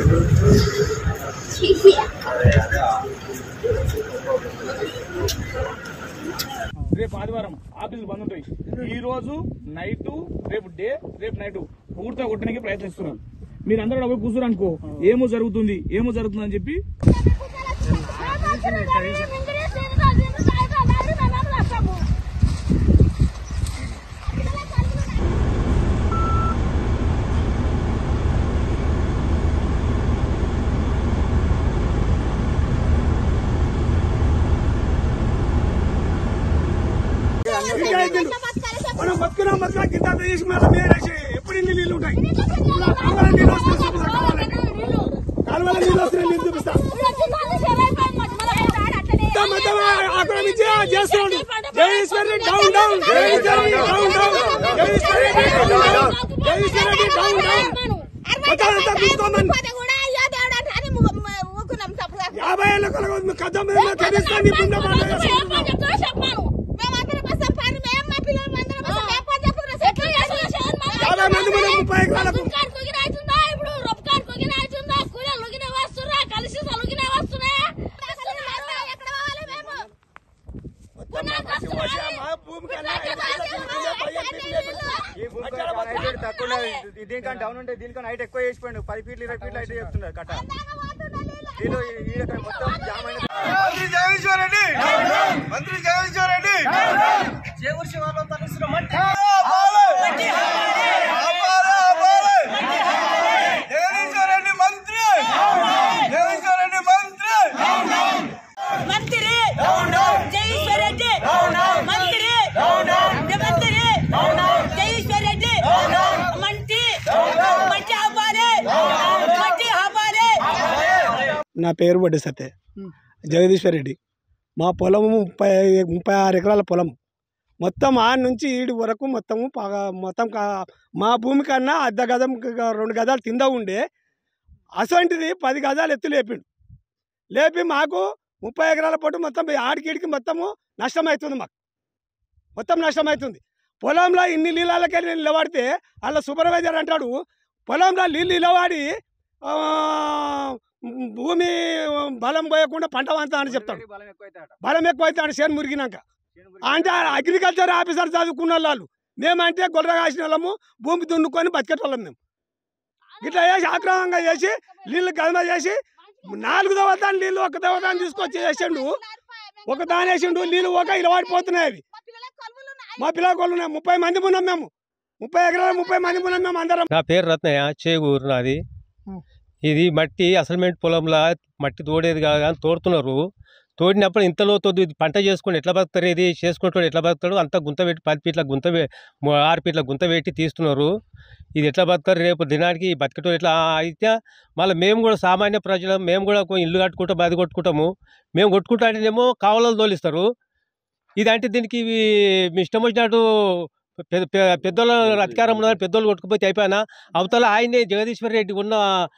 రేపు ఆదివారం ఆఫీసులు బంద్ ఉంటాయి. ఈ రోజు నైట్ రేపు నైట్ పూర్తిగా కొట్టడానికి ప్రయత్నిస్తున్నారు. మీరందరూ పోయి కూర్చురు అనుకో ఏమో జరుగుతుంది అని చెప్పి మనం బతుకున్నాం కింద చేసి మేరేసి ఎప్పుడు ఇన్ని నీళ్ళు ఉంటాయి. కావాలని నీళ్ళు వస్తున్నాయి నీళ్ళు చూపిస్తా ఆక్రమించి చేస్తున్నాడు. Jagadishwar Reddy down down, Jagadishwar Reddy down down, Jagadishwar Reddy down down, Jagadishwar Reddy down down. మొత్తం తీసుకోమని 50 ఏళ్ళ కథ కదిస్తాను. దీనికన్నా డౌన్ ఉంటే దీనికన్నా హైట్ ఎక్కువ చేసిపోయింది. 10 ఫీట్లు 20 ఫీట్లు హైట్ చెప్తున్నారు కట్ట. మంత్రి జగదీశ్వర్ రెడ్డి, మంత్రి జగదీశ్వర్ రెడ్డి చేకూరు శివార్లో తరలిస్తున్న మట్టి జగదీశ్వర్ రెడ్డి మంత్రి, జగదీశ్వర్ రెడ్డి మంత్రి, మంత్రి జగదీశ్వర్ రెడ్డి మంత్రి, జగదీశ్వర్ రెడ్డి మంచి నా పేరు వడ్డీ సత్య జగదీశ్వర్ రెడ్డి. మా పొలము 36 ఎకరాల పొలం. మొత్తం ఆ నుంచి ఈడి వరకు మొత్తం మా భూమి కన్నా అర్ధ గజం 2 గజాలు తింద ఉండే అసంటిది 10 గజాలు ఎత్తు లేపి మాకు 30 ఎకరాల పొట్టు మొత్తం ఆడికిడికి మొత్తము నష్టమవుతుంది. మాకు మొత్తం నష్టమవుతుంది. పొలంలో ఇన్ని నీళ్ళకి నిలబడితే అలా సూపర్వైజర్ అంటాడు పొలంలో నీళ్ళు నిలబడి భూమి బలం పోయకుండా పంట వంతా అని చెప్తాడు. బలం ఎక్కువైతే అంటే చేను మురిగినాక అంటే అగ్రికల్చర్ ఆఫీసర్ చదువుకున్న వాళ్ళు. మేమంటే గొర్రె కాసిన వాళ్ళము, భూమి దున్నుకొని బతికేటోళ్ళం. మేము ఇట్లా చేసి ఆక్రమంగా చేసి నీళ్ళు గదమ చేసి 4 దవతాన్ని నీళ్ళు 1 దవతాన్ని తీసుకొచ్చి వేసిండు. ఒక దాని వేసిండు నీళ్ళు ఇలా వాడిపోతున్నాయి. అవి మా పిల్లల కొలు ఉన్నాయి. 30 మంది ఉన్నాం మేము. 30 ఎకరాలు 30 మంది ఉన్నాం మేము అందరం. నా పేరు రత్నయ్య, చేకూరు నాది. ఇది మట్టి అసైన్మెంట్ పొలంలో మట్టి తోడేది కాదు కానీ తోడుతున్నారు. తోడినప్పుడు ఇంతలో తోడు పంట చేసుకుని ఎట్లా బతుకుతారు, ఇది చేసుకుంటాడు ఎట్లా బతుకుతాడు అంతా గుంత పెట్టి 10 ఫీట్ల గుంత 6 ఫీట్ల గుంత పెట్టి తీస్తున్నారు. ఇది ఎట్లా బతుకుతారు రేపు దినానికి బతికటం ఎట్లా అయితే మళ్ళీ మేము కూడా సామాన్య ప్రజలు మేము కూడా ఇల్లు కట్టుకుంటాం, బది కొట్టుకుంటాము. మేము కొట్టుకుంటానేమో కావలలో తోలిస్తారు. ఇదంటే దీనికి మీ ఇష్టం వచ్చినట్టు పెద్దోళ్ళ అధికారం ఉన్నదని పెద్దోళ్ళు కొట్టుకుపోతే అయిపోయినా అవతల ఆయనే జగదీశ్వర్ రెడ్డి ఉన్న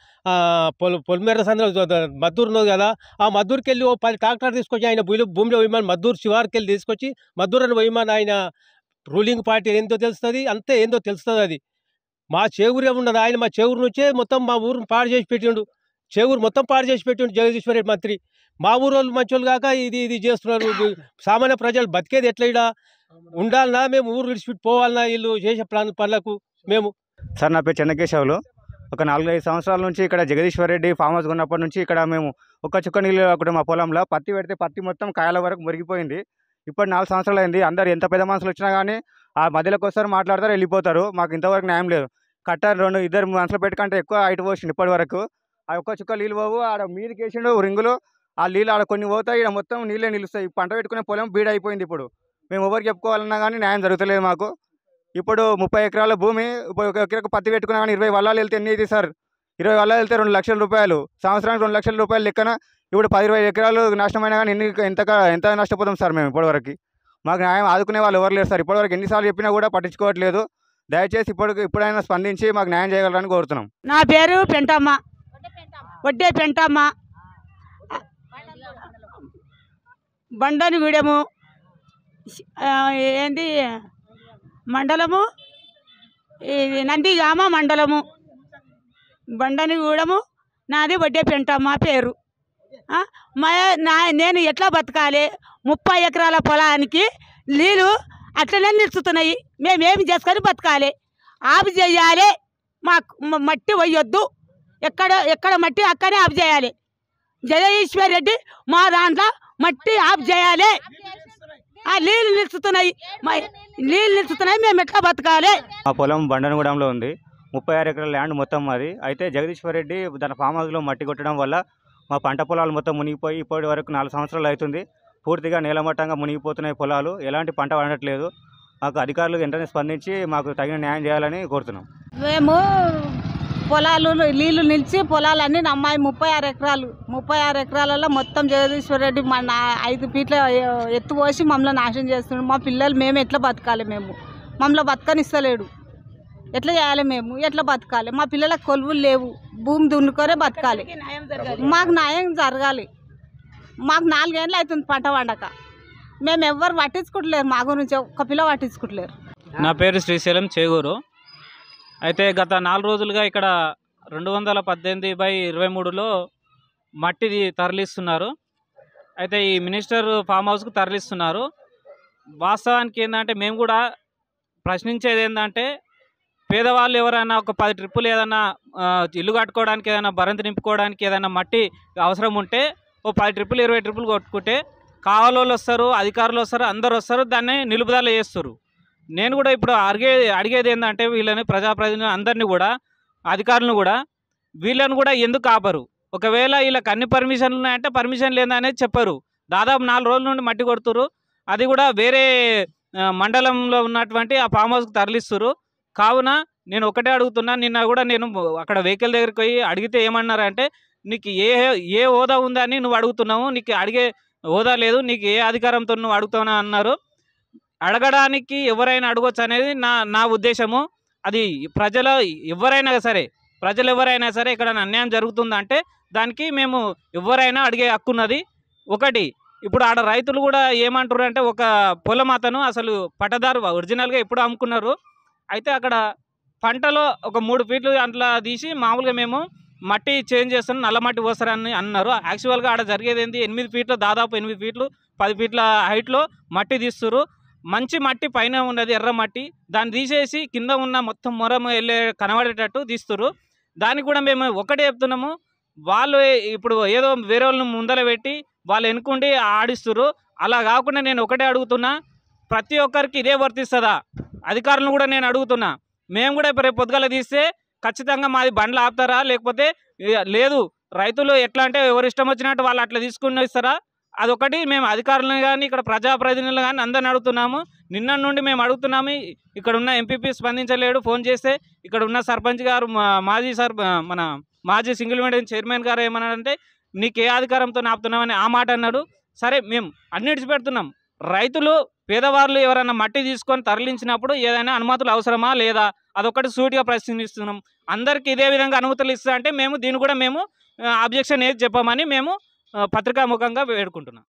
పొలిమేర సంద్ర మద్దూరు ఉన్నది కదా, ఆ మద్దూరుకి వెళ్ళి 10 ట్రాక్టర్ తీసుకొచ్చి ఆయన భూమిలో వేయమని మద్దూరు శివార్కి వెళ్ళి తీసుకొచ్చి మద్దూరుని వేయమని ఆయన రూలింగ్ పార్టీ ఏందో తెలుస్తుంది, అంతే ఏందో తెలుస్తుంది. అది మా చేకూరే ఉన్నది. ఆయన మా చేకూరు నుంచే మొత్తం మా ఊరుని పాడు చేసి పెట్టిండు. చేకూరు మొత్తం పాడు చేసి పెట్టిండు జగదీశ్వర్ రెడ్డి మంత్రి. మా ఊరు వాళ్ళు మంచోళ్ళు కాక ఇది చేస్తున్నారు. సామాన్య ప్రజలు బతికేది ఎట్లా ఇడా ఉండాలన్నా, మేము ఊరు విడిచిపెట్టి పోవాలన్నా వీళ్ళు చేసే పనులకు మేము. సార్ నా పేరు చెన్నకేశవులు. ఒక 4-5 సంవత్సరాల నుంచి ఇక్కడ జగదీశ్వర్ రెడ్డి ఫామ్ హౌస్ ఉన్నప్పటి నుంచి ఇక్కడ మేము ఒక్క చుక్క నీళ్ళు అక్కడ మా పొలంలో పత్తి పెడితే పత్తి మొత్తం కాయల వరకు మురిగిపోయింది. ఇప్పుడు 4 సంవత్సరాలు అయింది. అందరు ఎంత పెద్ద మనుషులు వచ్చినా కానీ ఆ మధ్యలోకి వస్తారు, మాట్లాడతారు, వెళ్ళిపోతారు. మాకు ఇంతవరకు న్యాయం లేదు. కట్ట 2-2 మనుషులు పెట్టుకుంటే ఎక్కువ హైట్ పోసింది ఇప్పటి వరకు. ఆ ఒక్క చుక్క నీళ్ళు పోవు. ఆడ మీదకి వేసిండు రింగులు, ఆ నీళ్ళు ఆడ కొన్ని పోతాయి, ఇక్కడ మొత్తం నీళ్ళే నిలుస్తాయి. పంట పెట్టుకునే పొలం బీడ్ అయిపోయింది. ఇప్పుడు మేము ఎవరికి చెప్పుకోవాలన్నా కానీ న్యాయం జరుగుతలేదు మాకు. ఇప్పుడు 30 ఎకరాల భూమి, 1 ఎకరకు పత్తి పెట్టుకున్నా కానీ 20 వల్లాలు వెళ్తే ఎన్ని ఇది సార్? 20 వల్లాలు వెళ్తే 2 లక్షల రూపాయలు, సంవత్సరానికి 2 లక్షల రూపాయలు లెక్కన. ఇప్పుడు 10-20 ఎకరాలు నష్టమైనా కానీ ఎంత నష్టపోతాం సార్ మేము ఇప్పటివరకు? మాకు న్యాయం ఆదుకునే వాళ్ళు ఎవరు లేరు సార్. ఇప్పటివరకు ఎన్నిసార్లు చెప్పినా కూడా పట్టించుకోవట్లేదు. దయచేసి ఇప్పుడైనా స్పందించి మాకు న్యాయం చేయగలరని కోరుతున్నాం. నా పేరు పెంటమ్మ, వడ్డే పెంటమ్మ, బండనిగూడెము ఏంది మండలము, ఇది నందిగామ మండలము, బండనిగూడెము నాది వడ్డే పెంటమ్మ పేరు. నేను ఎట్లా బతకాలి? 30 ఎకరాల పొలానికి నీళ్ళు అట్లనే నిలుస్తున్నాయి. మేమేమి చేసుకొని బతకాలి? ఆపు చేయాలి. మట్టి పోయొద్దు. ఎక్కడ మట్టి అక్కడే ఆపు చేయాలి. జగదీశ్వర్ రెడ్డి మా దాంట్లో మట్టి ఆపు చేయాలి. నీళ్ళు నిలుస్తున్నాయి. మేము ఎట్లా బతకాలి? మా పొలం బండనగూడెంలో ఉంది. 36 ఎకరాల ల్యాండ్ మొత్తం అది. అయితే జగదీశ్వర్ రెడ్డి తన ఫామ్ హౌస్లో మట్టి కొట్టడం వల్ల మా పంట పొలాలు మొత్తం మునిగిపోయి ఇప్పటి వరకు 4 సంవత్సరాలు అవుతుంది. పూర్తిగా నేలమట్టంగా మునిగిపోతున్నాయి పొలాలు. ఎలాంటి పంట పండట్లేదు. మాకు అధికారులు వెంటనే స్పందించి మాకు తగిన న్యాయం చేయాలని కోరుతున్నాం. మేము పొలాలు నీళ్లు నిలిచి పొలాలన్నీ నమ్మాయి 36 ఎకరాలు. 36 ఎకరాలలో మొత్తం జగదీశ్వర్ రెడ్డి మన 5 ఫీట్ల ఎత్తు పోసి మమ్మల్ని నాశనం చేస్తున్నాడు. మా పిల్లలు మేము ఎట్లా బతకాలి? మమ్మల్ని బతకనిస్తలేడు. ఎట్లా చేయాలి? మేము ఎట్లా బతకాలి? మా పిల్లలకు కొలువులు లేవు. భూమి దున్నుకొనే బతకాలి. మాకు న్యాయం జరగాలి. మాకు 4 ఏళ్ళు అవుతుంది పంట వండక. మేము ఎవ్వరు పట్టించుకుంటలేరు. మా గురించి ఒక్క పిల్ల పట్టించుకుంటలేరు. నా పేరు శ్రీశైలం చేగూరు. అయితే గత 4 రోజులుగా ఇక్కడ 218/23లో మట్టి తరలిస్తున్నారు. అయితే ఈ మినిస్టర్ ఫామ్ హౌస్కు తరలిస్తున్నారు. వాస్తవానికి ఏంటంటే మేము కూడా ప్రశ్నించేది ఏంటంటే పేదవాళ్ళు ఎవరైనా ఒక 10 ట్రిప్పులు ఏదైనా ఇల్లు కట్టుకోవడానికి, ఏదైనా బరంతి నింపుకోవడానికి ఏదైనా మట్టి అవసరం ఉంటే ఓ 10 ట్రిప్పులు 20 ట్రిప్పులు కొట్టుకుంటే కావాలోళ్ళు వస్తారు, అధికారులు వస్తారు, అందరు వస్తారు, దాన్ని నిలుపుదల చేస్తారు. నేను కూడా ఇప్పుడు అడిగేది ఏంటంటే వీళ్ళని ప్రజాప్రతినిధులు అందరినీ కూడా, అధికారులను కూడా, వీళ్ళని కూడా ఎందుకు ఆపరు? ఒకవేళ వీళ్ళకి అన్ని పర్మిషన్లు ఉన్నాయంటే పర్మిషన్ లేదనేది చెప్పరు. దాదాపు 4 రోజుల నుండి మట్టి కొడుతురు. అది కూడా వేరే మండలంలో ఉన్నటువంటి ఆ ఫామ్ హౌస్కి తరలిస్తురు. కావున నేను ఒకటే అడుగుతున్నా. నిన్న కూడా నేను అక్కడ వెహికల్ దగ్గరికి పోయి అడిగితే ఏమన్నారంటే నీకు ఏ హోదా ఉందని నువ్వు అడుగుతున్నావు, నీకు అడిగే హోదా లేదు, నీకు ఏ అధికారంతో నువ్వు అడుగుతావు అన్నారు. అడగడానికి ఎవరైనా అడగొచ్చు అనేది నా ఉద్దేశము. అది ప్రజలు ఎవరైనా సరే ఇక్కడ అన్యాయం జరుగుతుందంటే దానికి మేము ఎవరైనా అడిగే హక్కున్నది. ఒకటి ఇప్పుడు ఆడ రైతులు కూడా ఏమంటారు అంటే ఒక పొలం అతను అసలు పట్టదారు ఒరిజినల్గా ఎప్పుడు అమ్ముకున్నారు. అయితే అక్కడ పంటలో ఒక 3 ఫీట్లు అట్లా తీసి మామూలుగా మేము మట్టి చేంజ్ చేస్తాం, నల్ల మట్టి పోస్తారని అన్నారు. యాక్చువల్గా ఆడ జరిగేది ఏంటి? 8 ఫీట్లు, దాదాపు 8 ఫీట్లు 10 ఫీట్ల హైట్లో మట్టి తీస్తురు. మంచి మట్టి పైన ఉన్నది ఎర్ర మట్టి, దాన్ని తీసేసి కింద ఉన్న మొత్తం మొరం వెళ్ళే కనబడేటట్టు తీస్తురు. దానికి కూడా మేము ఒకటే చెప్తున్నాము, వాళ్ళు ఇప్పుడు ఏదో వేరే వాళ్ళని ముందర పెట్టి వాళ్ళు ఎన్నుకుండి ఆడిస్తురు. అలా కాకుండా నేను ఒకటే అడుగుతున్నా, ప్రతి ఒక్కరికి ఇదే వర్తిస్తుందా? అధికారులను కూడా నేను అడుగుతున్నా. మేము కూడా రేపు పొద్దుగాల తీస్తే ఖచ్చితంగా మాది బండ్లు ఆపుతారా? లేకపోతే లేదు రైతులు ఎట్లా అంటే ఎవరు ఇష్టం వచ్చినట్టు వాళ్ళు అట్లా తీసుకుని ఇస్తారా? అదొకటి మేము అధికారులను కానీ ఇక్కడ ప్రజాప్రతినిధులు కానీ అందరిని అడుగుతున్నాము. నిన్న నుండి మేము అడుగుతున్నాము. ఇక్కడ ఉన్న ఎంపీపీ స్పందించలేడు. ఫోన్ చేస్తే ఇక్కడ ఉన్న సర్పంచ్ గారు, మాజీ సింగిల్ విండో చైర్మన్ గారు ఏమన్నారంటే నీకు ఏ అధికారంతో ఆపుతున్నామని ఆ మాట అన్నాడు. సరే మేము అన్నిటిచి పెడుతున్నాం. రైతులు పేదవాళ్ళు ఎవరైనా మట్టి తీసుకొని తరలించినప్పుడు ఏదైనా అనుమతులు అవసరమా లేదా? అదొకటి సూటిగా ప్రశ్నిస్తున్నాం. అందరికీ ఇదే విధంగా అనుమతులు ఇస్తా అంటే మేము దీన్ని కూడా మేము అబ్జెక్షన్ ఏది చెప్పమని మేము పత్రికాముఖంగా వేడుకుంటున్నాం.